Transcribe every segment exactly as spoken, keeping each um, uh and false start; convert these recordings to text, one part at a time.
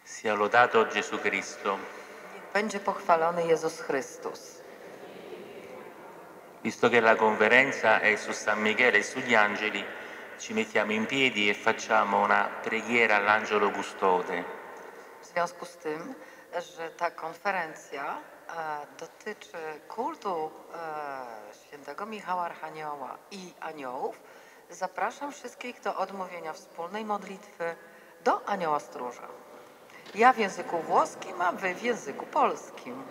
Sia lodato Gesù Cristo. Niech będzie pochwalony Jezus Chrystus. Visto che la conferenza è su San Michele e sugli angeli, ci mettiamo in piedi e facciamo una preghiera all'angelo custode. W związku z tym, że ta konferencja e, dotyczy kultu e, świętego Michała Archanioła i aniołów, zapraszam wszystkich do odmówienia wspólnej modlitwy do Anioła Stróża. Ja w języku włoskim, a wy w języku polskim.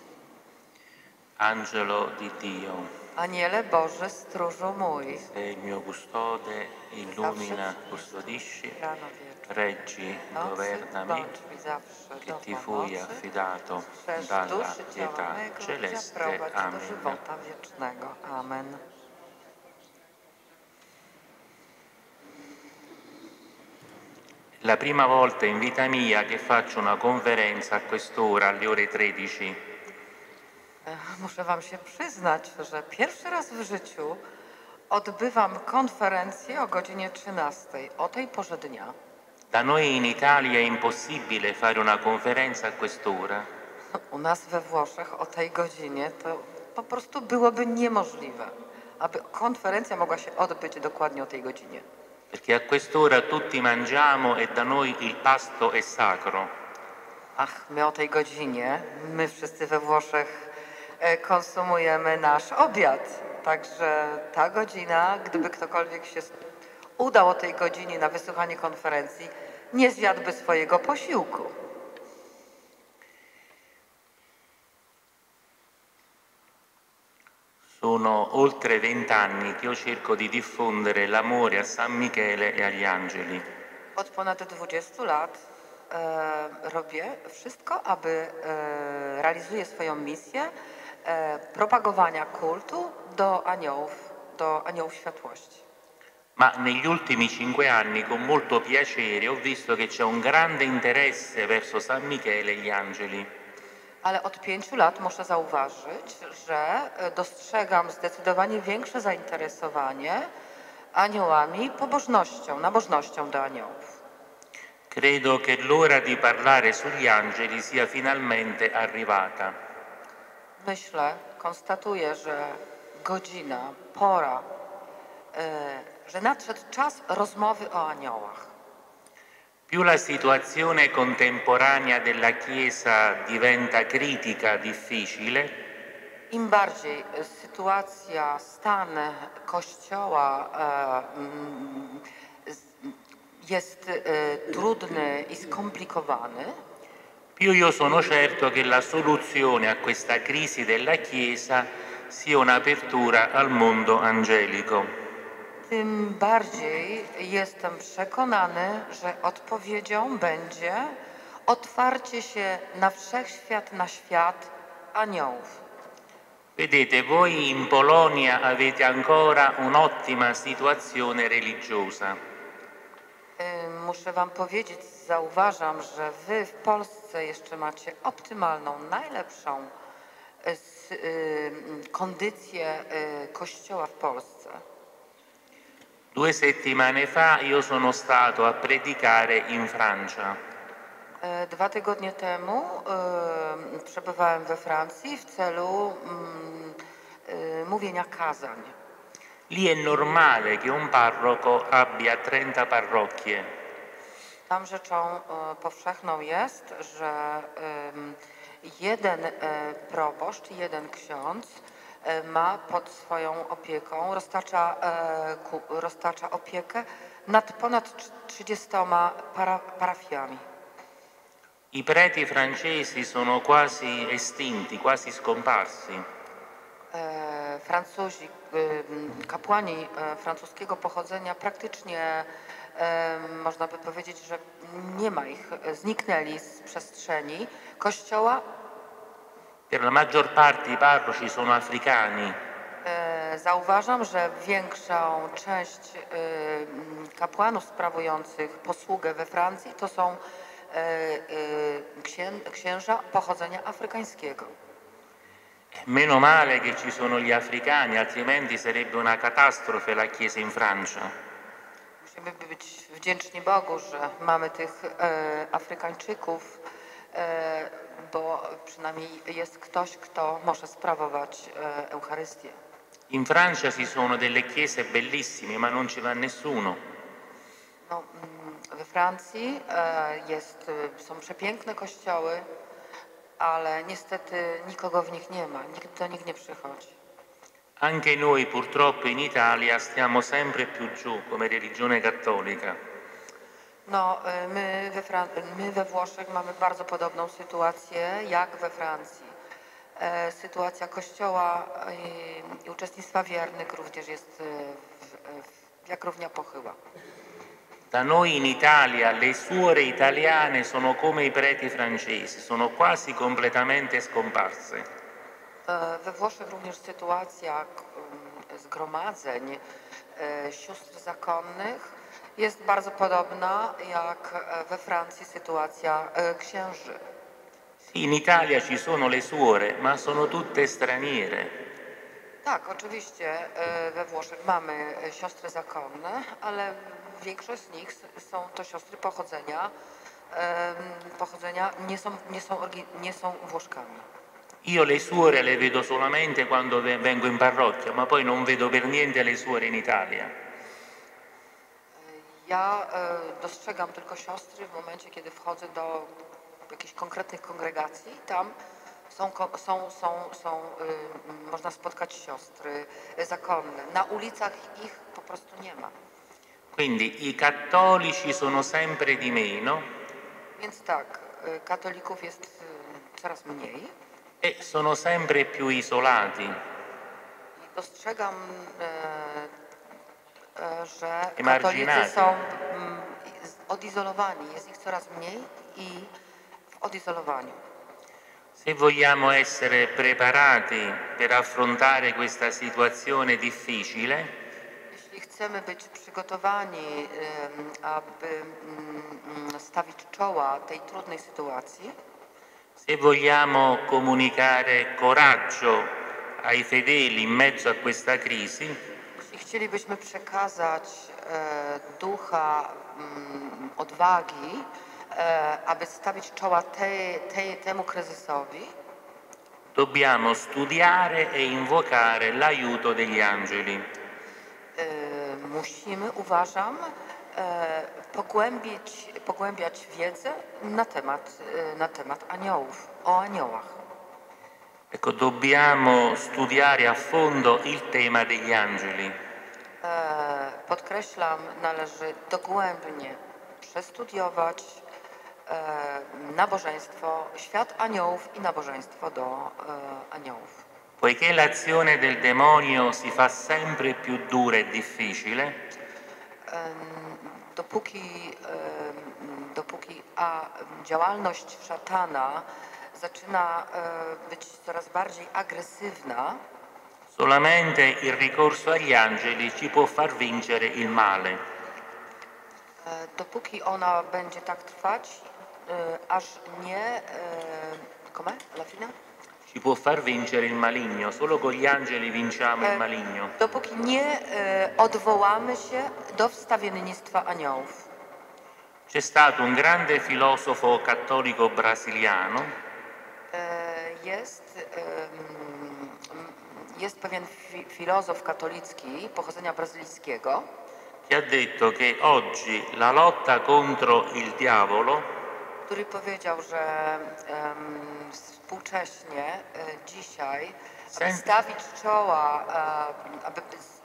Angelo di Dio, Aniele Boży, stróżu mój, sei il mio custode, illumina, custodisci, rano wieczór, reggi, nocy, governami, bądź mi zawsze che do ti fui pomocy, affidato strzeż dalla duszy ciała pietà mego i celeste. zaprowadź do Amen. żywota wiecznego. Amen. La prima volta in vita mia che faccio una conferenza a quest'ora, alle ore tredici. Muszę wam się przyznać, że pierwszy raz w życiu odbywam konferencję o godzinie trzynastej, o tej porze dnia. Da noi in Italia è impossibile fare una conferenza a quest'ora. U nas we Włoszech o tej godzinie to po prostu byłoby niemożliwe, aby konferencja mogła się odbyć dokładnie o tej godzinie. Perché a quest'ora tutti mangiamo e da noi il pasto è sacro. Ach, my o tej godzinie, my wszyscy we Włoszech e, konsumujemy nasz obiad. Także ta godzina, gdyby ktokolwiek się udał o tej godzinie na wysłuchanie konferencji, nie zjadłby swojego posiłku. Sono oltre vent'anni che io cerco di diffondere l'amore a San Michele e agli angeli. Od ponad dwudziestu lat e, robię wszystko, aby e, realizuję swoją misję e, propagowania kultu do aniołów, do aniołów światłości. Ma negli ultimi cinque anni, con molto piacere, ho visto che c'è un grande interesse verso San Michele e gli angeli. Ale od pięciu lat muszę zauważyć, że dostrzegam zdecydowanie większe zainteresowanie aniołami, pobożnością, nabożnością do aniołów. Credo che l'ora di parlare sugli angeli sia finalmente arrivata. Myślę, konstatuję, że godzina, pora, yy, że nadszedł czas rozmowy o aniołach. Più la situazione contemporanea della Chiesa diventa critica, difficile, Im bardziej sytuacja, stan Kościoła jest trudny i skomplikowany, più io sono certo che la soluzione a questa crisi della Chiesa sia un'apertura al mondo angelico. tym bardziej jestem przekonany, że odpowiedzią będzie otwarcie się na wszechświat, na świat aniołów. Vedete, voi in Polonia avete ancora un'ottima situazione religiosa. Muszę wam powiedzieć, zauważam, że wy w Polsce jeszcze macie optymalną, najlepszą kondycję Kościoła w Polsce. Due settimane fa io sono stato a predicare in Francia. Dwa tygodnie temu y, przebywałem we Francji w celu y, y, mówienia kazań. Lì è normale che un parroco abbia trenta parrocchie. Tam rzeczą y, powszechną jest, że y, jeden y, proboszcz, jeden ksiądz y, ma pod swoją opieką, roztacza, y, ku, roztacza opiekę nad ponad trzydziestoma para, parafiami. I preti francesi sono quasi estinti, quasi scomparsi. E, Francuzi, e, kapłani e, francuskiego pochodzenia praktycznie e, można by powiedzieć, że nie ma ich, zniknęli z przestrzeni Kościoła. Per la maggior parte i parroci sono africani. E, Zauważam, że większą część e, kapłanów sprawujących posługę we Francji to są Księ, księża pochodzenia afrykańskiego. Meno male che ci sono gli africani, altrimenti sarebbe una catastrofe la Chiesa in Francia. musimy być wdzięczni Bogu, że mamy tych e, Afrykańczyków, e, bo przynajmniej jest ktoś, kto może sprawować e, Eucharystię. In Francia ci sono delle chiese bellissime, ma non ci va nessuno. No, we Francji e, jest, są przepiękne kościoły, ale niestety nikogo w nich nie ma, nikt do nich nie przychodzi. Anche noi purtroppo in Italia stiamo sempre più giù come religione cattolica. No, my we, Fran my we Włoszech mamy bardzo podobną sytuację jak we Francji. E, sytuacja Kościoła i, i uczestnictwa wiernych również jest w, w, jak równia pochyła. Da noi in Italia le suore italiane sono come i preti francesi, sono quasi completamente scomparse. E, we Włoszech również sytuacja um, zgromadzeń e, sióstr zakonnych jest bardzo podobna jak we Francji sytuacja e, księży. In Italia ci sono le suore, ma sono tutte straniere. Tak, oczywiście e, we Włoszech mamy siostry zakonne, ale większość z nich są to siostry pochodzenia, e, pochodzenia nie są, nie są, nie są Włoszkami. Io le suore le vedo solamente quando vengo in parrocchia, ma poi non vedo per niente le suore in Italia. Ja e, dostrzegam tylko siostry w momencie, kiedy wchodzę do jakichś konkretnych kongregacji. Tam są, są, są, są y, można spotkać siostry zakonne. Na ulicach ich po prostu nie ma. Quindi i cattolici sono sempre di meno. Więc tak, y, katolików jest y, coraz mniej. E sono sempre più isolati. I dostrzegam, y, y, że katolicy są mm, odizolowani. Jest ich coraz mniej i w odizolowaniu. Se vogliamo essere preparati per affrontare questa situazione difficile, jeśli chcemy być przygotowani, aby stawić czoła tej trudnej sytuacji, se vogliamo comunicare coraggio ai fedeli in mezzo a questa crisi, jeśli chcielibyśmy przekazać e, ducha m, odwagi, e, aby stawić czoła tej, tej, temu kryzysowi, dobbiamo studiare e invocare l'aiuto degli angeli. E, musimy, uważam, e, pogłębić, pogłębiać wiedzę na temat, e, na temat aniołów, o aniołach. Ecco, dobbiamo studiare a fondo il tema degli angeli. E, podkreślam, należy dogłębnie przestudiować e, nabożeństwo, świat aniołów i nabożeństwo do e, aniołów. Poiché l'azione del demonio si fa sempre più dura e difficile, E, dopóki, e, dopóki a działalność szatana zaczyna e, być coraz bardziej agresywna, solamente il ricorso agli angeli ci può far vincere il male. Dopóki ona będzie tak trwać, aż nie... Come? La fine? Ci può far vincere il maligno, solo con gli angeli vinciamo il maligno. Dopóki nie odwołamy się do wstawiennictwa aniołów. C'è stato un grande filosofo cattolico brasiliano. Jest... Jest pewien fi filozof katolicki pochodzenia brazylijskiego, che ha detto che oggi la lotta contro il diavolo, który powiedział, że um, współcześnie e, dzisiaj, aby stawić czoła, e, aby,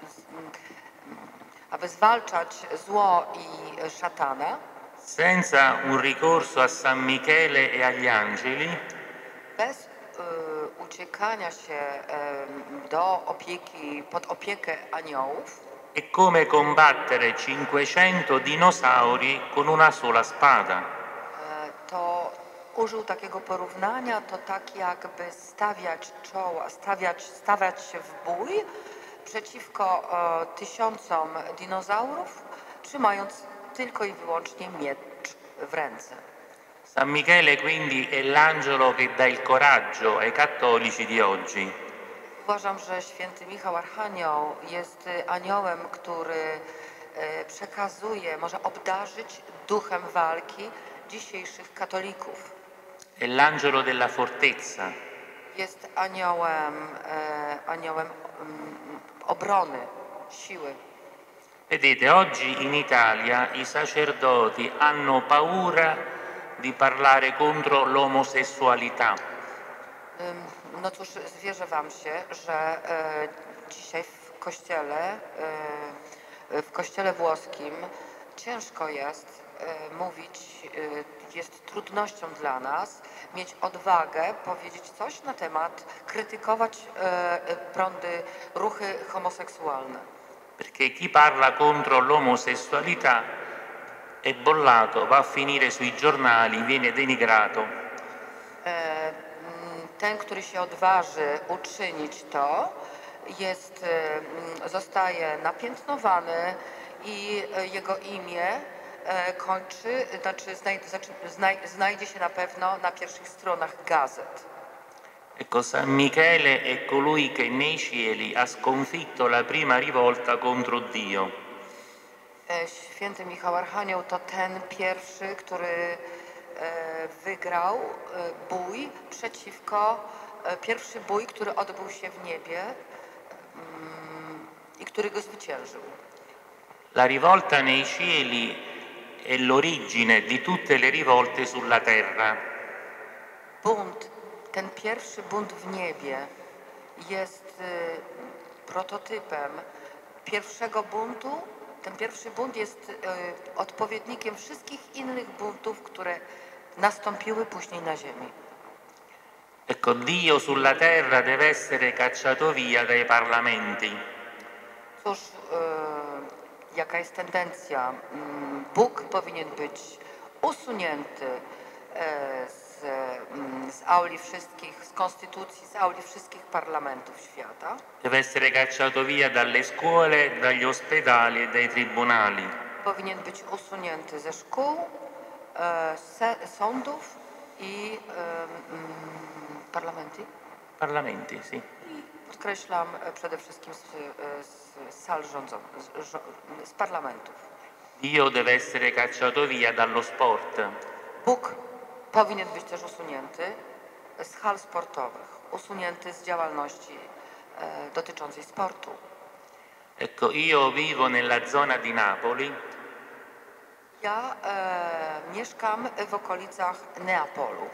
aby zwalczać zło i szatana, senza un ricorso a San Michele e agli angeli, bez y, uciekania się y, do opieki, pod opiekę aniołów, è come combattere cinquecento dinosauri con una sola spada. y, to użył takiego porównania, to tak jakby stawiać czoła, stawiać, stawiać się w bój przeciwko y, tysiącom dinozaurów, trzymając tylko i wyłącznie miecz w ręce. San Michele quindi è l'angelo che dà il coraggio ai cattolici di oggi. Uważam, że święty Michał Archanioł jest aniołem, który przekazuje, może obdarzyć duchem walki dzisiejszych katolików. È l'angelo della fortezza. Jest aniołem, aniołem obrony, siły. Vedete, oggi in Italia i sacerdoti hanno paura di parlare contro l'omosessualità. No cóż, zwierzę wam się, że dzisiaj w kościele, w kościele włoskim ciężko jest mówić, jest trudnością dla nas mieć odwagę powiedzieć coś na temat, krytykować prądy, ruchy homoseksualne. Perché chi parla contro l'omosessualità è bollato, va a finire sui giornali, viene denigrato. Ten, który się odważy uczynić to, jest, zostaje napiętnowany i jego imię kończy, znaczy znajdzie się na pewno na pierwszych stronach gazet. Ecco, San Michele è colui che nei cieli ha sconfitto la prima rivolta contro Dio. Święty Michał Archanioł to ten pierwszy, który wygrał bój przeciwko, pierwszy bój, który odbył się w niebie i który go zwyciężył. La rivolta nei cieli è l'origine di tutte le rivolte sulla terra. Bunt, ten pierwszy bunt w niebie jest prototypem pierwszego buntu. Ten pierwszy bunt jest odpowiednikiem wszystkich innych buntów, które nastąpiły później na ziemi. Ecco, Dio sulla terra deve essere cacciato via dai parlamenti. Cóż, jaka jest tendencja? Bóg powinien być usunięty z, z auli wszystkich, z konstytucji, z auli wszystkich parlamentów świata. Deve essere cacciato via dalle scuole, dagli ospedali e dai tribunali. Powinien być usunięty ze szkół, se, sądów i um, parlamenty. Parlamenti, sì. Podkreślam przede wszystkim z, z sal rządzonych, z, z parlamentów. Dio deve essere cacciato via dallo sport. Bóg powinien być też usunięty z hal sportowych, usunięty z działalności e, dotyczącej sportu. Ecco, io vivo nella zona di Napoli. Ja e, mieszkam w okolicach Neapolu.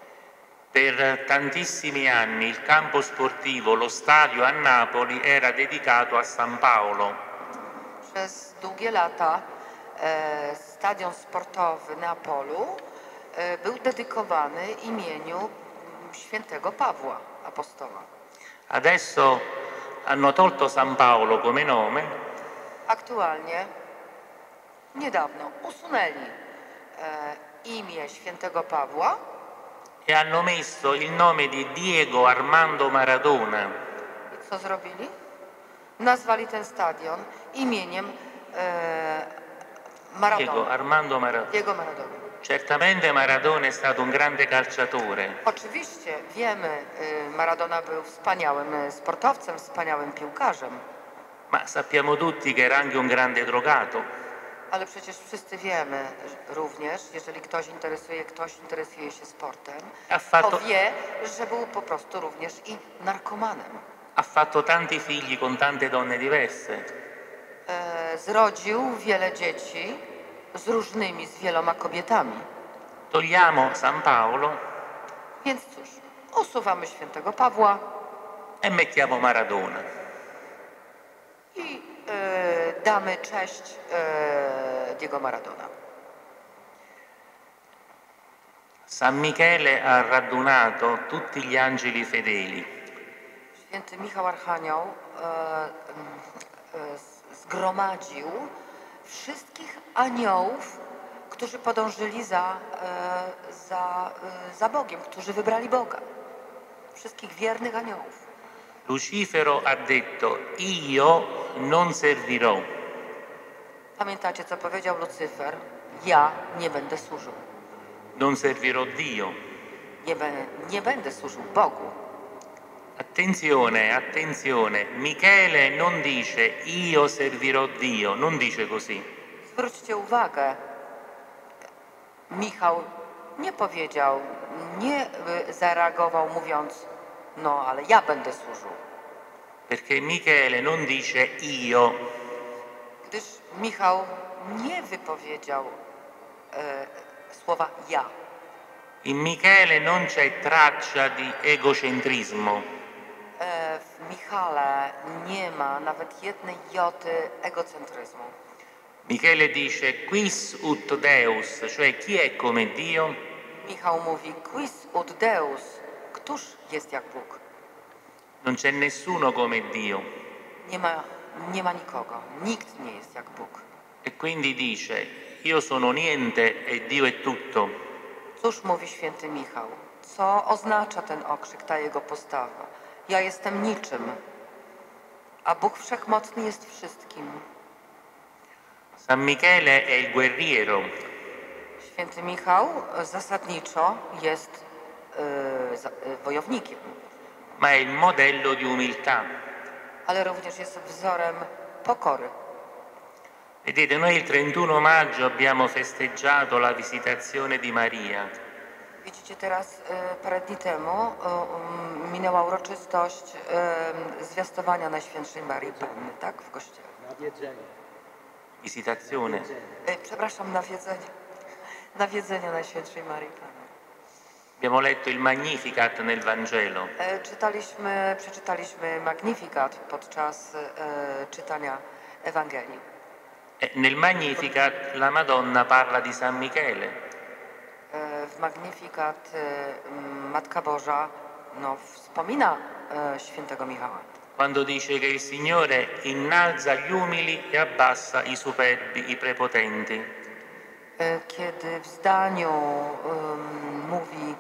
Per tantissimi anni il campo sportivo, lo stadio a Napoli era dedicato a San Paolo. Przez długie lata e, stadion sportowy Neapolu e, był dedykowany imieniu świętego Pawła Apostoła. Adesso hanno tolto San Paolo come nome. Aktualnie, niedawno usunęli e, imię świętego Pawła E hanno messo il nome di Diego Armando Maradona. I co zrobili? Nazwali ten stadion imieniem e, Maradona. Diego Armando Maradona. Diego Maradona. Certamente Maradona è stato un grande calciatore. Oczywiście wiemy, Maradona był wspaniałym sportowcem, wspaniałym piłkarzem. Ma sappiamo tutti che era anche un grande drogato. Ale przecież wszyscy wiemy również, jeżeli ktoś interesuje, ktoś interesuje się sportem, fatto, to wie, że był po prostu również i narkomanem. Ha fatto tanti figli con tante donne diverse. E, zrodził wiele dzieci z różnymi, z wieloma kobietami. Togliamo San Paolo. Więc cóż, usuwamy świętego Pawła e mettiamo Maradona. I e, damy cześć e, Diego Maradona. San Michele ha radunato tutti gli angeli fedeli. Święty Michał Archanioł e, e, zgromadził wszystkich aniołów, którzy podążyli za, e, za, e, za Bogiem, którzy wybrali Boga. Wszystkich wiernych aniołów. Lucifero ha detto: io non servirò. Pamiętacie, co powiedział Lucyfer? Ja nie będę służył. Non servirò Dio. Nie, be, nie będę służył Bogu. Attenzione, attenzione, Michele non dice io servirò Dio, non dice così. Zwróćcie uwagę, Michał nie powiedział, nie y, zareagował mówiąc, no ale ja będę służył. Perché Michele non dice io, Gdyż Michał nie wypowiedział e, słowa ja. in Michele non c'è traccia di egocentrismo. E, w Michale nie ma nawet jednej joty egocentryzmu. Michele dice quis ut Deus, cioè chi è come Dio? Michał mówi, quis ut Deus, któż jest jak Bóg? Non c'è nessuno come Dio. Nie ma, nie ma nikogo, nikt nie jest jak Bóg. E quindi dice io sono niente e Dio è tutto. Cóż mówi święty Michał? Co oznacza ten okrzyk, ta jego postawa? Ja jestem niczym, a Bóg Wszechmocny jest wszystkim. San Michele è il guerriero, Święty Michał zasadniczo jest y, za, y, wojownikiem, ma è il modello di umiltà. ale również jest wzorem pokory. Vedete, noi il trentuno maggio abbiamo festeggiato la visitazione di Maria. Widzicie, teraz y, parę dni temu y, y, minęła uroczystość y, zwiastowania Najświętszej Marii Panny, tak? W kościele. Visitazione. Y, przepraszam, nawiedzenie. Nawiedzenia Najświętszej Marii Panny. Abbiamo letto il Magnificat nel Vangelo. Y, czytaliśmy, przeczytaliśmy Magnificat podczas y, czytania Ewangelii. E nel Magnificat la Madonna parla di San Michele. Y, w Magnificat y, Matka Boża no, wspomina y, świętego Michała. Quando dice che il Signore innalza gli umili e abbassa i superbi, i prepotenti. Y, Kiedy w zdaniu y, mówi,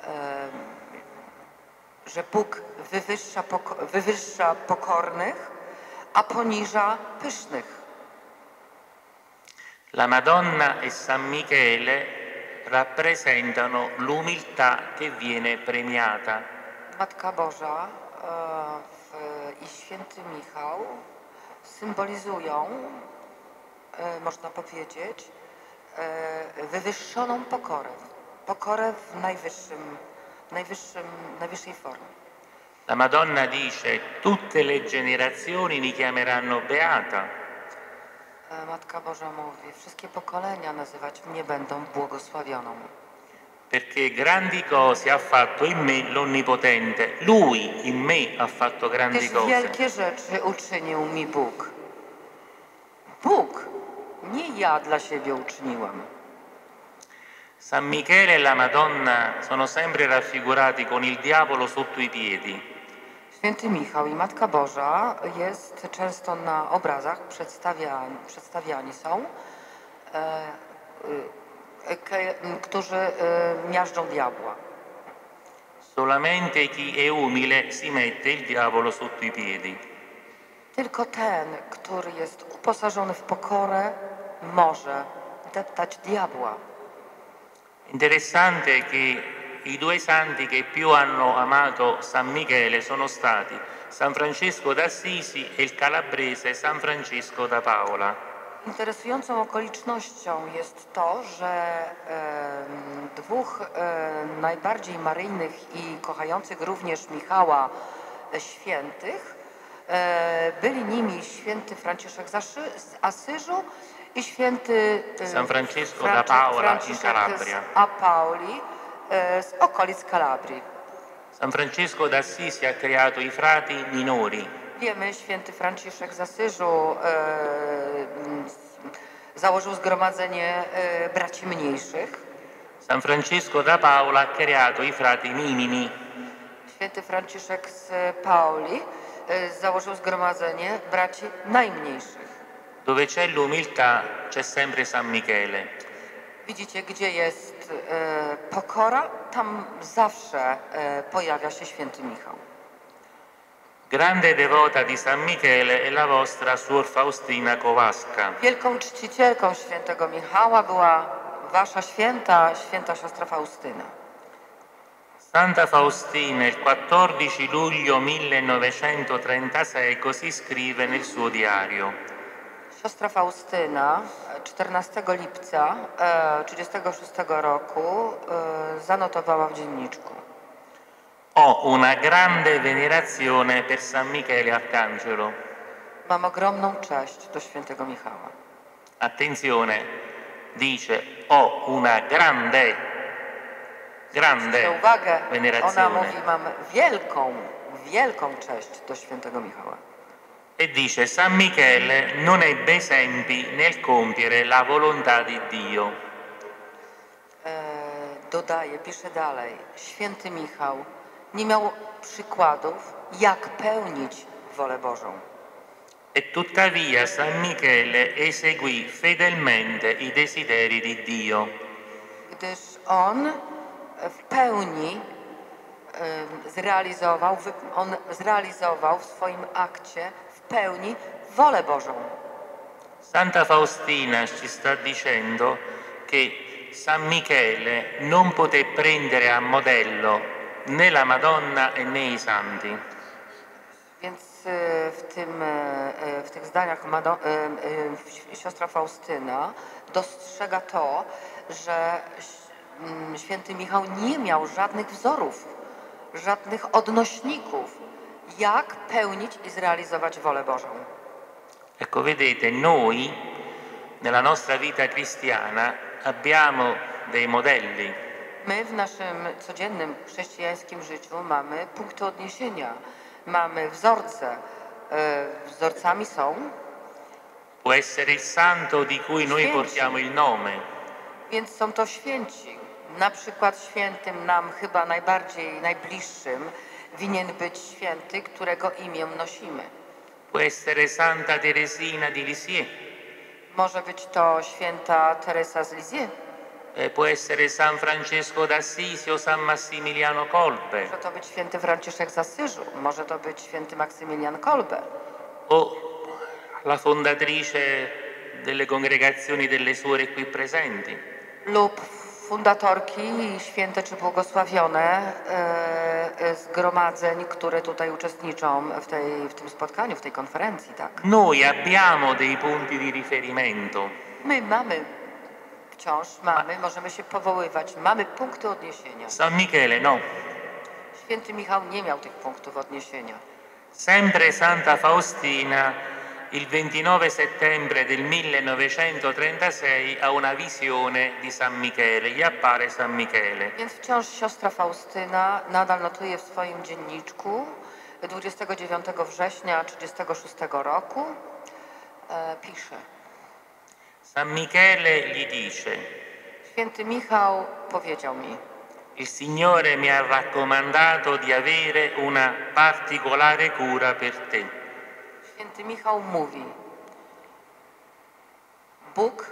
y, że Bóg wywyższa, poko wywyższa pokornych, a poniża pysznych. La Madonna e San Michele rappresentano l'umiltà che viene premiata. Matka Boża y, w, i święty Michał symbolizują, y, można powiedzieć, y, wywyższoną pokorę. Pokorę w najwyższym, najwyższym, najwyższej formie. La Madonna dice tutte le generazioni mi chiameranno beata. Y, Matka Boża mówi, wszystkie pokolenia nazywać mnie będą błogosławioną. Perché grandi cose ha fatto in me l'Onnipotente. Lui in me ha fatto grandi Gdyż cose. wielkie rzeczy uczynił mi Bóg. Bóg, nie ja dla siebie uczyniłam. San Michele e la Madonna sono sempre raffigurati con il diavolo sotto i piedi. Święty Michał i Matka Boża jest często na obrazach przedstawiani, przedstawiani są, e, e, ke, którzy e, miażdżą diabła. Solamente chi è umile si mette il diavolo sotto i piedi. Tylko ten, który jest uposażony w pokorę, może deptać diabła. Interessante che i due santi che più hanno amato San Michele sono stati San Francesco d'Assisi e il calabrese San Francesco da Paola. Interesującą okolicznością jest to, że e, dwóch e, najbardziej maryjnych i kochających również Michała e, świętych e, byli nimi święty Franciszek z, Aszy, z Asyżu i święty e, San Francesco Franci- da Paola in Franciszek Calabria. z Apauli e, z okolic Kalabrii. San Francesco d'Assisi ha creato i frati minori. Wiemy, święty Franciszek z Asyżu e, założył zgromadzenie e, braci mniejszych. San Francesco da Paola ha creato i frati minimi. Święty Franciszek z Paoli e, założył zgromadzenie braci najmniejszych. Dove c'è l'umiltà c'è sempre San Michele. Widzicie, gdzie jest e, pokora, tam zawsze e, pojawia się święty Michał. Grande devota di San Michele è la vostra Suor Faustina Kowalska. Wielką czcicielką świętego Michała była wasza święta, święta siostra Faustyna. Santa Faustina il quattordici luglio millenovecentotrentasei così scrive nel suo diario. Siostra Faustyna czternastego lipca e, trzydziestego szóstego roku e, zanotowała w dzienniczku. Ho una grande venerazione per San Michele Arcangelo. Mam ogromną cześć do świętego Michała. Attenzione, dice ho una grande, grande Zwróćcie uwagę, ona venerazione. mówi, mam wielką, wielką cześć do świętego Michała. E dice San Michele non ebbe esempi nel compiere la volontà di Dio. E, dodaje, pisze dalej, święty Michał nie miał przykładów, jak pełnić wolę Bożą. E tuttavia San Michele eseguì fedelmente i desideri di Dio. Gdyż on w pełni e, zrealizował, wy, on zrealizował w swoim akcie w pełni wolę Bożą. Santa Faustina ci sta dicendo che San Michele non poté prendere a modello né la Madonna e né i santi. Więc e, w, tym, e, w tych zdaniach Mado, e, e, siostra Faustyna dostrzega to, że mm, święty Michał nie miał żadnych wzorów, żadnych odnośników, jak pełnić i zrealizować wolę Bożą. Ecco, vedete, noi nella nostra vita cristiana abbiamo dei modelli. My w naszym codziennym chrześcijańskim życiu mamy punkty odniesienia, mamy wzorce. E, wzorcami są, Può essere il santo di cui noi Święci. portiamo il nome, więc są to święci. Na przykład świętym nam chyba najbardziej, najbliższym winien być święty, którego imię nosimy. può essere Santa Teresina di Lisieux, Może być to święta Teresa z Lisieux, eh, può essere San Francesco d'Assisi o San Massimiliano Kolbe, może to być święty Franciszek z Asyżu, może to być święty Maksymilian Kolbe, o la fondatrice delle congregazioni delle suore qui presenti. lub fundatorki święte czy błogosławione e, e, zgromadzeń, które tutaj uczestniczą w, tej, w tym spotkaniu, w tej konferencji, tak? Noi abbiamo dei punti di riferimento, My mamy, wciąż mamy, możemy się powoływać, mamy punkty odniesienia. San Michele no. Święty Michał nie miał tych punktów odniesienia. Sempre Santa Faustina il ventinove settembre del millenovecentotrentasei ha una visione di San Michele, gli appare San Michele. Więc wciąż siostra Faustyna nadal notuje w swoim dzienniczku dwudziestego dziewiątego września trzydziestego szóstego roku e, pisze: San Michele gli dice: Święty Michał powiedział mi: il Signore mi ha raccomandato di avere una particolare cura per te. Święty Michał mówi: Bóg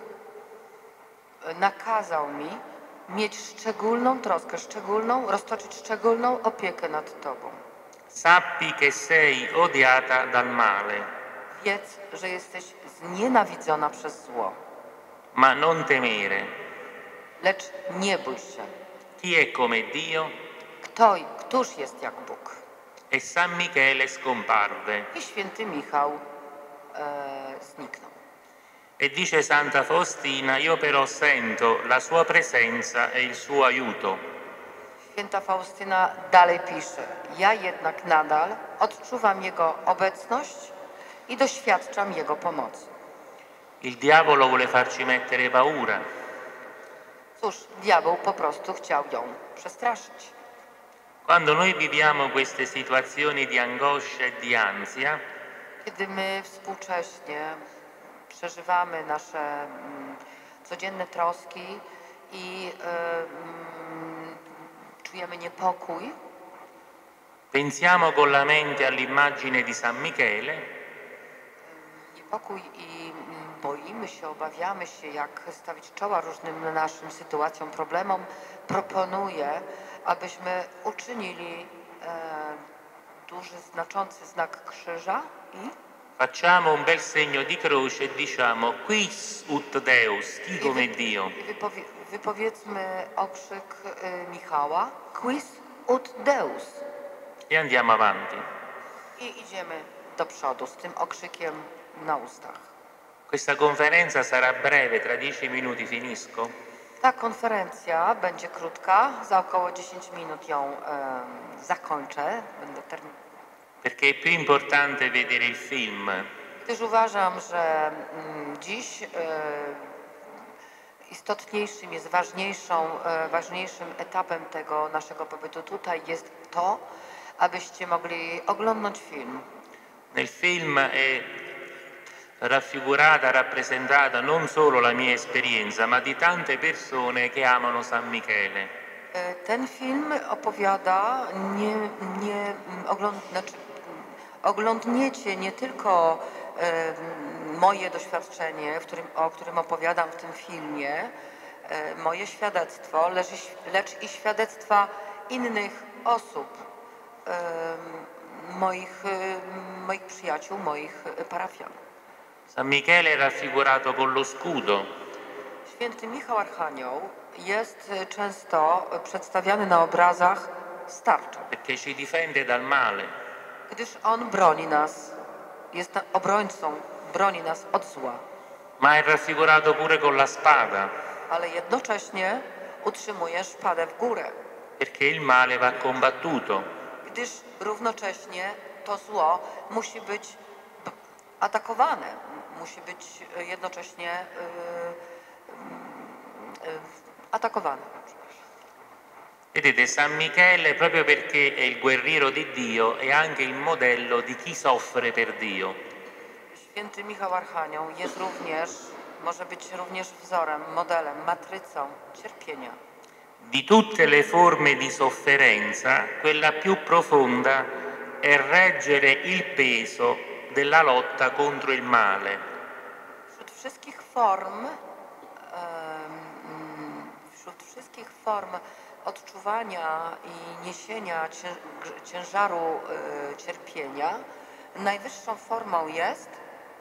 nakazał mi mieć szczególną troskę, szczególną, roztoczyć szczególną opiekę nad Tobą. Sappi che sei odiata dal male, Wiedz, że jesteś znienawidzona przez zło, ma non temere. lecz nie bój się. Chi è come Dio? Kto, któż jest jak Bóg? E San Michele scomparve. I święty Michał e, zniknął. E dice Santa Faustina, io però sento la sua presenza e il suo aiuto. Święta Faustyna dalej pisze: Ja jednak nadal odczuwam Jego obecność i doświadczam Jego pomocy. Il diavolo vuole farci mettere paura, Cóż, diabeł po prostu chciał ją przestraszyć. quando noi viviamo queste situazioni di angoscia e di ansia, Kiedy my współcześnie przeżywamy nasze mm, codzienne troski i e, mm, czujemy niepokój, pensiamo con la mente all'immagine di San Michele niepokój i mm, boimy się, obawiamy się, jak stawić czoła różnym naszym sytuacjom, problemom, proponuję, abyśmy uczynili e, duży, znaczący znak krzyża i facciamo un bel segno di croce e diciamo quis ut Deus, chi come Dio. I wypowie, wypowiedzmy okrzyk y, Michała: Quis ut Deus. E andiamo avanti. I idziemy do przodu z tym okrzykiem na ustach. Questa conferenza sarà breve, tra dieci minuti finisco. Ta konferencja będzie krótka, za około dziesięć minut ją e, zakończę. Będę termin... Perché è più importante vedere il film. Gdyż uważam, że mm, dziś e, istotniejszym jest ważniejszą, e, ważniejszym etapem tego naszego pobytu tutaj jest to, abyście mogli oglądać film. Nel film è raffigurata, rappresentata non solo la mia esperienza, ma di tante persone che amano San Michele. Ten film opowiada, nie, nie ogląd, znaczy, oglądniecie nie tylko e, moje doświadczenie, w którym, o którym opowiadam w tym filmie, e, moje świadectwo, lecz, lecz i świadectwa innych osób, e, moich, e, moich przyjaciół, moich parafian. San Michele è raffigurato con lo scudo. Święty Michał Archanioł jest często przedstawiany na obrazach z tarczą. Perché ci difende dal male. Gdyż on broni nas, jest obrońcą, broni nas od zła. Ma è raffigurato pure con la spada. Ale jednocześnie utrzymuje szpadę w górę. Perché il male va combattuto. Gdyż równocześnie to zło musi być atakowane, musi być jednocześnie yy, yy, atakowane. Vedete, San Michele, proprio perché è il guerriero di Dio, è anche il modello di chi soffre per Dio. Święty Michał Archanioł jest również, może być również wzorem, modelem, matrycą cierpienia. Di tutte le forme di sofferenza, quella più profonda è reggere il peso della lotta contro il male. Wśród wszystkich form, wśród wszystkich form odczuwania i niesienia ciężaru cierpienia, najwyższą formą jest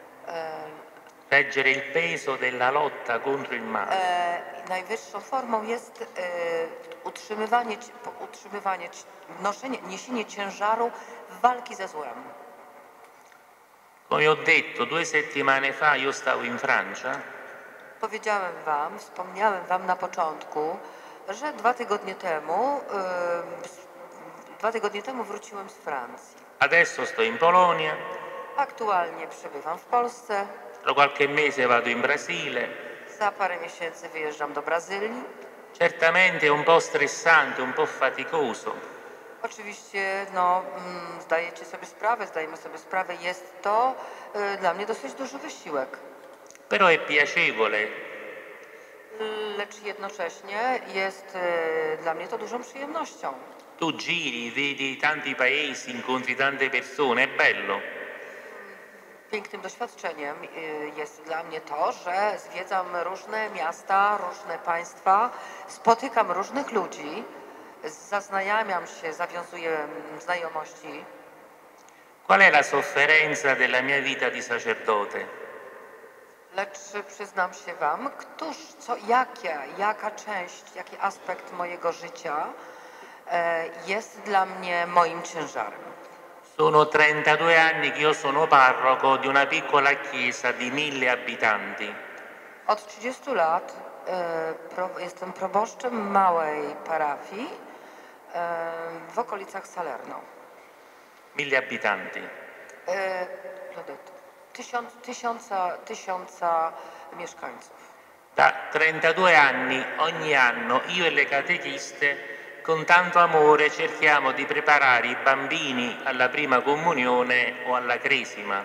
reggere il peso della lotta contro il male. Najwyższą formą jest utrzymywanie, utrzymywanie noszenie, niesienie ciężaru walki ze złem. Come ho detto, due settimane fa io stavo in Francia. Powiedziałem wam, wspomniałem wam na początku, że dwa tygodnie temu, yy, dwa tygodnie temu wróciłem z Francji. Adesso sto in Polonia. Aktualnie przebywam w Polsce. Tra qualche mese vado in Brasile. Za parę miesięcy wyjeżdżam do Brazylii. Certamente è un po' stressante, un po' faticoso. Oczywiście, no, mm, zdajecie sobie sprawę, zdajemy sobie sprawę, jest to y, dla mnie dosyć duży wysiłek. Però è piacevole. Lecz jednocześnie jest y, dla mnie to dużą przyjemnością. Tu giri, vedi tanti paesi, incontri tante persone, è bello. Pięknym doświadczeniem y, jest dla mnie to, że zwiedzam różne miasta, różne państwa, spotykam różnych ludzi, zaznajamiam się, zawiązuję znajomości. Qual è la sofferenza della mia vita di sacerdote? Lecz przyznam się wam, któż, co, jakie, jaka część, jaki aspekt mojego życia e, jest dla mnie moim ciężarem. Sono trentadue anni che io sono parroco di una piccola chiesa di mille abitanti. Od trzydziestu lat e, pro, jestem proboszczem małej parafii e, w okolicach Salerno. Mille abitanti. E, tysiąc, tysiąca, tysiąca mieszkańców. Da trentadue anni ogni anno io e le catechiste con tanto amore cerchiamo di preparare i bambini alla prima comunione o alla cresima.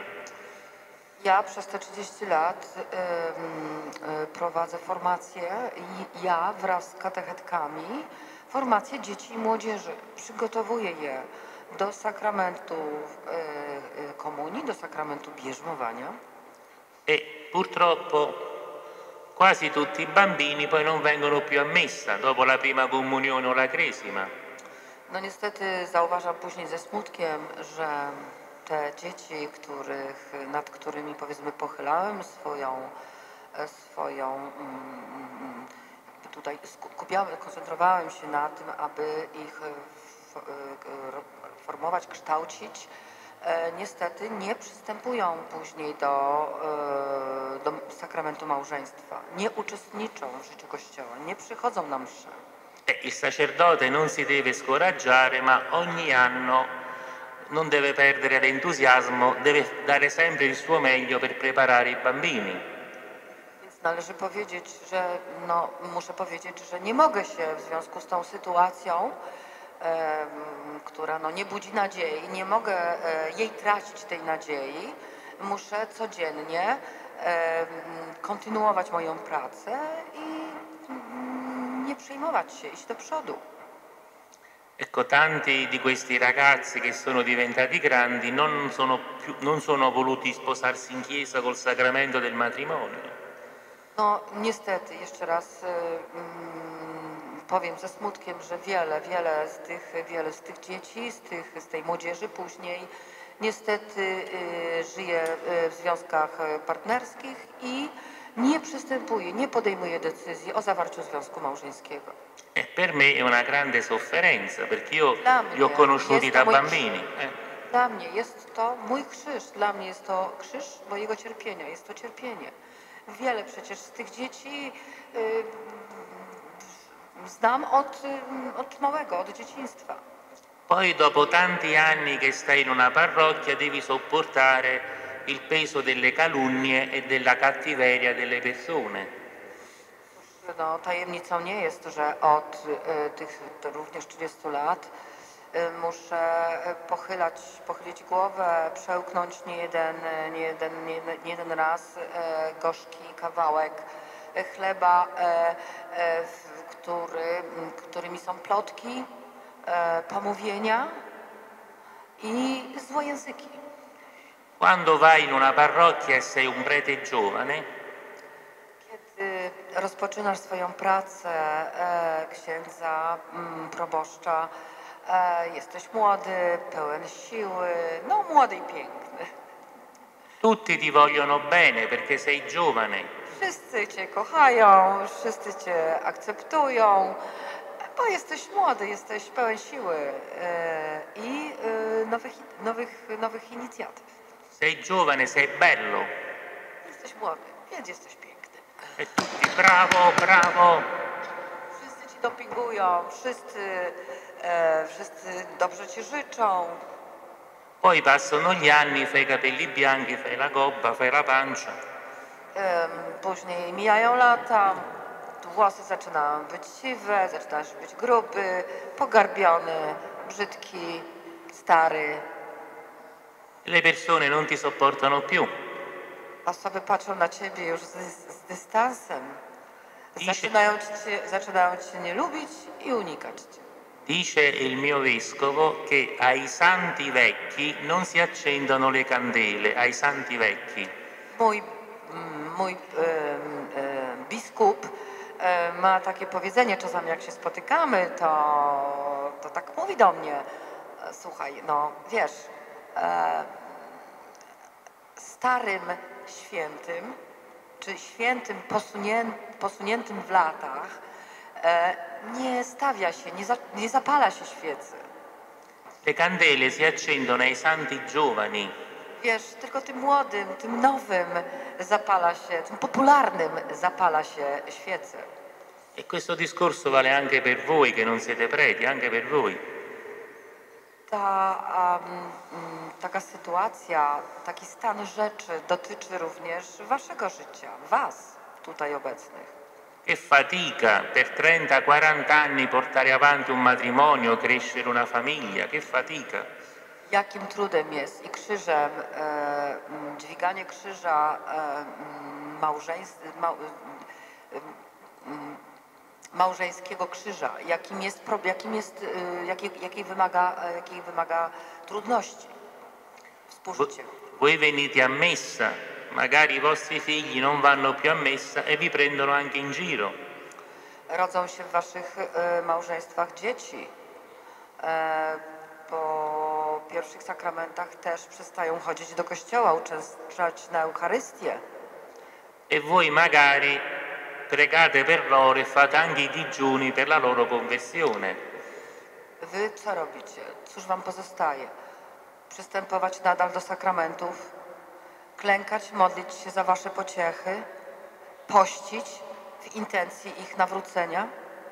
Ja przez te trzydzieści lat y, y, prowadzę formację i ja wraz z katechetkami formację dzieci i młodzieży. Przygotowuję je do sakramentu y, y, komunii, do sakramentu bierzmowania. E purtroppo quasi tutti i bambini poi non vengono più a messa dopo la prima comunione o la cresima. No niestety zauważam później ze smutkiem, że te dzieci, których, nad którymi powiedzmy pochylałem swoją, swoją mm, tutaj skupiałem, koncentrowałem się na tym, aby ich formować, kształcić, niestety nie przystępują później do, do sakramentu małżeństwa, nie uczestniczą w życiu Kościoła, nie przychodzą na mszę. Il sacerdote non si deve scoraggiare, ma ogni anno non deve perdere l'entusiasmo, deve dare sempre il suo meglio per preparare i bambini. Więc należy powiedzieć, że no, muszę powiedzieć, że nie mogę się w związku z tą sytuacją, e, która no, nie budzi nadziei, nie mogę e, jej tracić tej nadziei. Muszę codziennie e, kontynuować moją pracę i mm, nie przejmować się, iść do przodu. Ecco, tanti di questi ragazzi che sono diventati grandi non sono, più, non sono voluti sposarsi in chiesa col sacramento del matrimonio. No niestety, jeszcze raz mm, powiem ze smutkiem, że wiele, wiele z tych, wiele z tych dzieci, z, tych, z tej młodzieży później niestety y, żyje y, w związkach partnerskich i nie przystępuje, nie podejmuje decyzji o zawarciu związku małżeńskiego. E per me è una grande sofferenza, perché io Dla li ho mnie conosciuti jest da to mój bambini. krzyż. Eh. Dla mnie jest to mój krzyż, dla mnie jest to krzyż mojego cierpienia, jest to cierpienie. Wiele przecież z tych dzieci y, znam od, y, od małego, od dzieciństwa. Poi dopo tanti anni che stai in una parrocchia devi sopportare il peso delle calunnie e della cattiveria delle persone. No, tajemnicą nie jest, że od y, tych również trzydziestu lat y, muszę pochylać, pochylić głowę, przełknąć nie jeden, nie jeden, nie jeden, nie jeden raz y, gorzki kawałek chleba, y, y, który, którymi są plotki, y, pomówienia i złojęzyki. Quando vai in una parrocchia e sei un prete giovane, kiedy rozpoczynasz swoją pracę e, księdza, m, proboszcza, e, jesteś młody, pełen siły, no młody i piękny. tutti ti vogliono bene perché sei giovane. Wszyscy cię kochają, wszyscy cię akceptują, bo jesteś młody, jesteś pełen siły e, i e, nowych, nowych, nowych inicjatyw. Sei giovane, sei bello. Jesteś młody, więc jesteś piękny. E tutti bravo, bravo. Wszyscy ci dopingują, wszyscy, e, wszyscy dobrze ci życzą. Poi passano gli anni, fai i capelli bianchi, fai la gobba, fai la pancia. E, później mijają lata, włosy zaczynają być siwe, zaczynasz być gruby, pogarbiony, brzydki, stary. Le persone non ti sopportano più. Osoby patrzą na ciebie już z, z dystansem. Dice- Zaczynają cię, zaczynają cię nie lubić i unikać cię. Dice il mio vescovo che ai santi vecchi non si accendono le candele, ai santi vecchi. Mój, mm, mój e, e, biskup e, ma takie powiedzenie, czasami jak się spotykamy, to, to tak mówi do mnie, e, słuchaj, no wiesz, e, starym świętym, czy świętym posunię, posuniętym w latach, e, nie stawia się, nie, za, nie zapala się świecy. Le candele si accendono ai santi giovani. Wiesz, tylko tym młodym, tym nowym zapala się, tym popularnym zapala się świece. E questo discorso vale anche per voi che non siete preti, anche per voi. Ta um, taka sytuacja, taki stan rzeczy dotyczy również waszego życia, was tutaj obecnych. Che fatica per trenta quaranta anni portare avanti un matrimonio, crescere una famiglia, che fatica. Jakim trudem jest i krzyżem, e, dźwiganie krzyża e, małżeństw, ma, e, małżeńskiego krzyża, jakim jest, jakim jest, e, jakiej, jakiej, wymaga, jakiej wymaga trudności współżycie. Voi venite a messa, magari i vostri figli non vanno più a messa e vi prendono anche in giro. Rodzą się w waszych e, małżeństwach dzieci. E, po pierwszych sakramentach też przestają chodzić do kościoła, uczęszczać na Eucharystię. E voi magari pregate per loro e fate anche i digiuni per la loro conversione. Wy co robicie? Cóż wam pozostaje? Przystępować nadal do sakramentów, klękać, modlić się za wasze pociechy, pościć w intencji ich nawrócenia?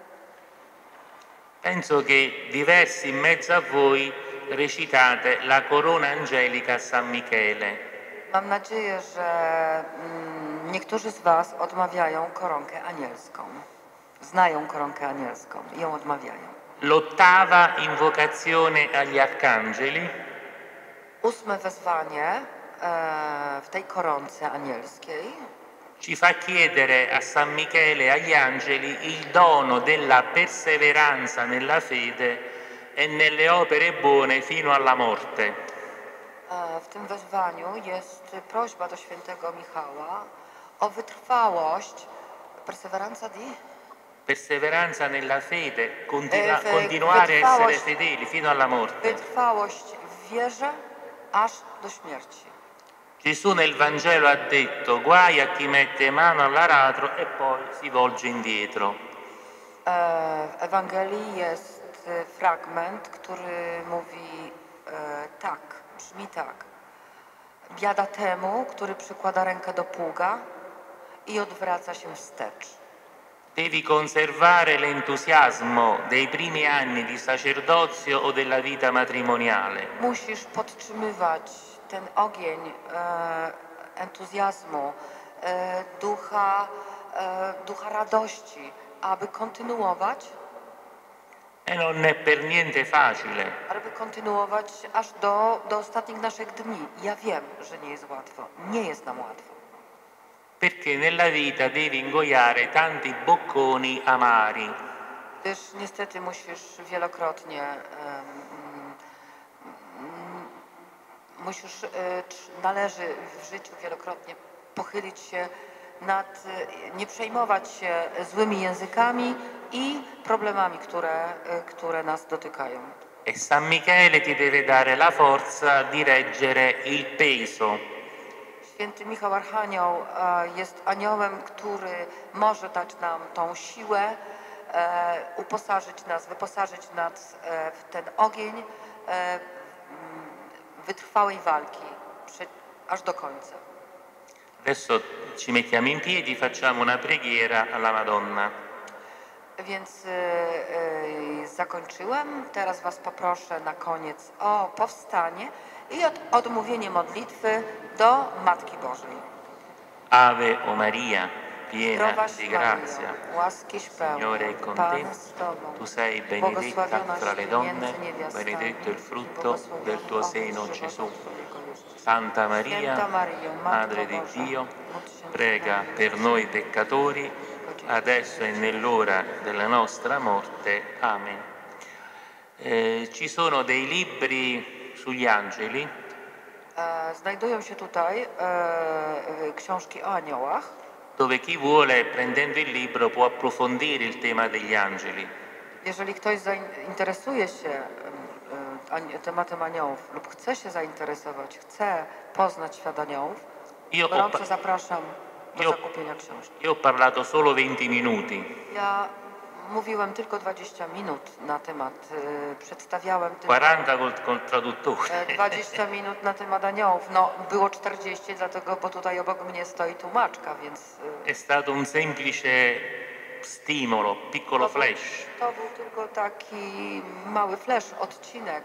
Penso che diversi in mezzo a voi recitate la corona angelica a San Michele. Mam nadzieję, że mm, niektórzy z was odmawiają koronkę anielską. Znają koronkę anielską i ją odmawiają. L'ottava invocazione agli arcangeli Ósme wezwanie e, w tej koronce anielskiej ci fa chiedere a San Michele e agli angeli il dono della perseveranza nella fede e nelle opere buone fino alla morte. e, w tym wezwaniu jest prośba do świętego Michała o wytrwałość, perseveranza di? Perseveranza nella fede, continua, E, continuare a essere wytrwałość- fedeli fino alla morte. Wytrwałość w wierze aż do śmierci. Gesù nel Vangelo ha detto guai a chi mette mano all'aratro e poi si volge indietro. E, W Ewangelii jest e, fragment, który mówi e, tak, brzmi tak. Biada temu, który przykłada rękę do pługa i odwraca się wstecz. Devi conservare l'entusiasmo dei primi anni di sacerdozio o della vita matrimoniale. Musisz podtrzymywać ten ogień e, entuzjazmu, e, ducha, e, ducha radości, aby kontynuować, E non è per niente facile, aby kontynuować aż do, do ostatnich naszych dni. Ja wiem, że nie jest łatwo. Nie jest nam łatwo. perché nella vita devi ingoiare tanti bocconi amari. Gdyż niestety musisz wielokrotnie em, mm, musisz, e, trz- należy w życiu wielokrotnie pochylić się nad, e, nie przejmować się złymi językami i problemami, które, e, które nas dotykają. E San Michele ti deve dare la forza di reggere il peso. Święty Michał Archanioł e, jest aniołem, który może dać nam tą siłę, e, uposażyć nas, wyposażyć nas e, w ten ogień e, mm, wytrwałej walki przy, aż do końca. Adesso ci mettiamo in piedi, facciamo una preghiera alla Madonna. Więc e, e, zakończyłem. Teraz was poproszę na koniec o powstanie i od, odmówienie modlitwy do Matki Bożej. Ave o Maria, piena Zdrowaś di Maryjo, grazia, łaskiś pełna, Signore è con te, Pan z Tobą, tu sei benedetta błogosławionaś fra le Ty donne, między niewiastami benedetto il i frutto błogosławiony del tuo owoc seno, żywota Gesù. Twojego, Jezus. Santa Maria, Święta Maryjo, Matko Madre di Boża, Dio, módl się za prega nami per noi peccatori, grzesznymi, adesso e nell'ora della nostra morte. Amen. Eh, ci sono dei libri sugli angeli E, Znajdują się tutaj e, e, książki o aniołach, dove chi vuole, prendendo il libro, può approfondire il tema degli angeli. jeżeli ktoś zainteresuje się em, e, ani- tematem aniołów lub chce się zainteresować, chce poznać świat aniołów, Io ho, gorąco pa- zapraszam do io- zakupienia książki. io ho parlato solo venti minuti, Ja mówiłem tylko dwadzieścia minut na temat, e, przedstawiałem tylko quaranta col, col traduttore. e, dwadzieścia minut na temat aniołów. No, było czterdzieści, dlatego, bo tutaj obok mnie stoi tłumaczka, więc e, È stato un semplice stimolo, piccolo to, był, flash. to był tylko taki mały flash, odcinek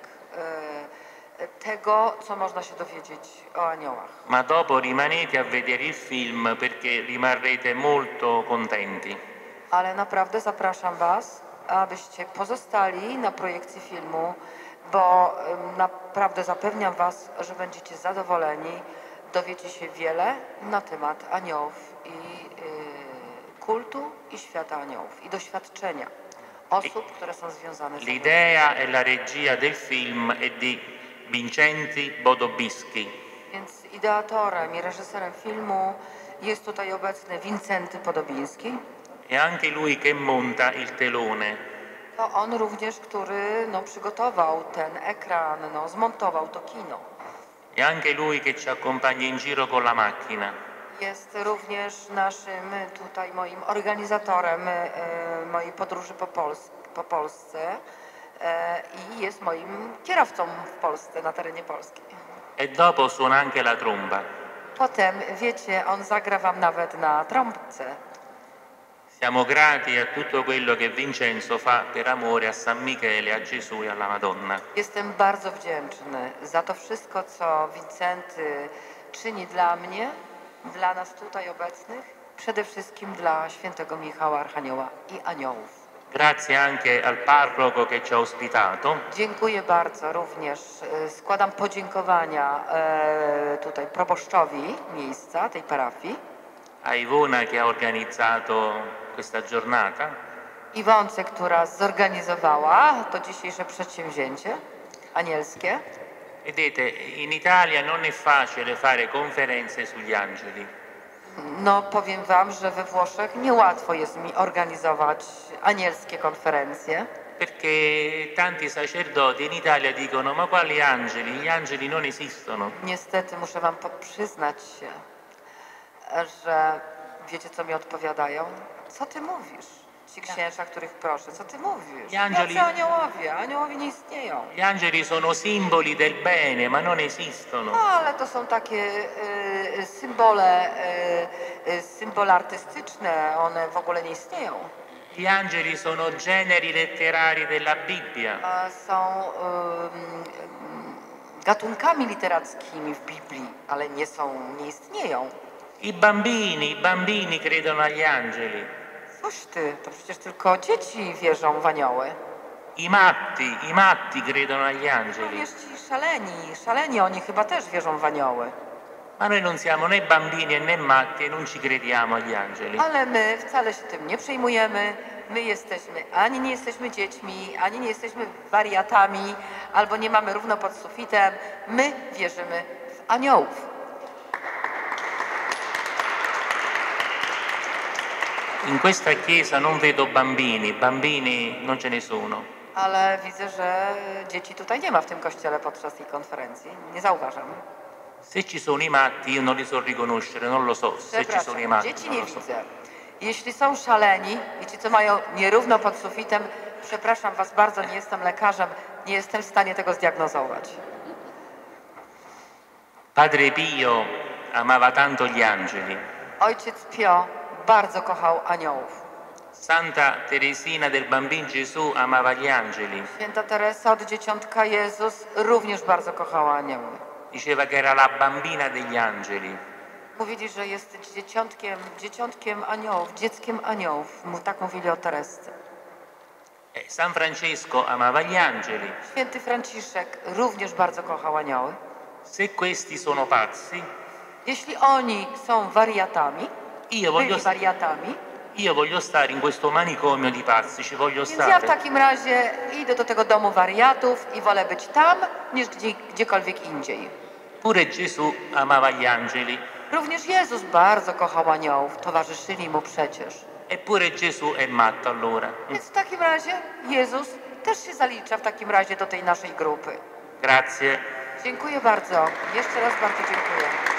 e, tego, co można się dowiedzieć o aniołach. Ma dopo rimanete a vedere il film perché rimarrete molto contenti. Ale naprawdę zapraszam Was, abyście pozostali na projekcji filmu, bo em, naprawdę zapewniam Was, że będziecie zadowoleni, dowiecie się wiele na temat aniołów i y, kultu i świata aniołów i doświadczenia osób, które są związane z aniołami. L'idea e la regia del film è di Vincenti Bodobischi. Więc ideatorem i reżyserem filmu jest tutaj obecny Wincenty Podobiński. E anche lui che monta il telone. To on również, który no, przygotował ten ekran, no, zmontował to kino. E anche lui che ci accompagna in giro con la macchina. Jest również naszym tutaj moim organizatorem e, mojej podróży po, Pols po Polsce e, i jest moim kierowcą w Polsce, na terenie Polski. E dopo suona anche la tromba. Potem, wiecie, on zagra wam nawet na trąbce. Siamo grati a tutto quello che Vincenzo fa per amore a San Michele, a Gesù e alla Madonna. Jestem bardzo wdzięczny za to wszystko, co Wincenty czyni dla mnie, dla nas tutaj obecnych, przede wszystkim dla świętego Michała Archanioła i aniołów. Grazie anche al parroco che ci ha ospitato. Dziękuję bardzo również. e, Składam podziękowania e, tutaj proboszczowi miejsca, tej parafii, A Ivona che ha organizzato questa giornata. Iwonce, która zorganizowała to dzisiejsze przedsięwzięcie anielskie. Vedete, in Italia non è facile fare conferenze sugli angeli, No, powiem wam, że we Włoszech niełatwo jest mi organizować anielskie konferencje, perché tanti sacerdoti in Italia dicono ma quali angeli? Gli angeli non esistono. niestety muszę wam po- przyznać się, że wiecie, co mi odpowiadają? Co ty mówisz? Ci księża, których proszę, co ty mówisz? Gli angeli- Jacy aniołowie? Aniołowie nie istnieją. Gli angeli sono simboli del bene, ma non esistono. No, ale to są takie y, symbole, y, y, symbole artystyczne, one w ogóle nie istnieją. Gli angeli sono generi letterari della Bibbia. A są y, gatunkami literackimi w Biblii, ale nie są, nie istnieją. I bambini, i bambini credono agli angeli. Coś ty, to przecież tylko dzieci wierzą w anioły. I matti, i matti credono agli angeli. Również ci szaleni, szaleni oni chyba też wierzą w anioły. Ma noi non siamo né bambini né matti e non ci crediamo agli angeli. Ale my wcale się tym nie przejmujemy. My jesteśmy, ani nie jesteśmy dziećmi, ani nie jesteśmy wariatami, albo nie mamy równo pod sufitem. My wierzymy w aniołów. In questa chiesa non vedo bambini, bambini non ce ne sono. Ale widzę, że dzieci tutaj nie ma w tym kościele podczas tej konferencji. Nie zauważam. Se ci sono i matti io non li so riconoscere, non lo so. Se ci sono i Przepraszam, matti, dzieci non nie lo so. widzę. Jeśli są szaleni i ci, co mają nierówno pod sufitem, przepraszam was bardzo, nie jestem lekarzem, nie jestem w stanie tego zdiagnozować. Padre Pio amava tanto gli angeli. Ojciec Pio bardzo kochał aniołów. Santa Teresina del Bambin Gesù amava gli angeli. Święta Teresa od Dzieciątka Jezus również bardzo kochała anioły. Diceva che era la bambina degli angeli. Mówili, że jest dzieciątkiem, dzieciątkiem aniołów, dzieckiem aniołów. Mu- Tak mówili o Teresce. E San Francesco amava gli angeli. Święty Franciszek również bardzo kochał anioły. Se questi sono pazzi, Jeśli oni są wariatami, io voglio, byli wariatami, io voglio stare in questo manicomio di pazzi, ci voglio więc ja w stare. takim razie idę do tego domu wariatów i wolę być tam, niż gdzie, gdziekolwiek indziej. Pure Gesù amava gli angeli. Również Jezus bardzo kochał aniołów, towarzyszyli mu przecież. Eppure Gesù è matto allora. Więc w takim razie Jezus też się zalicza w takim razie do tej naszej grupy. Grazie. Dziękuję bardzo. Jeszcze raz bardzo dziękuję.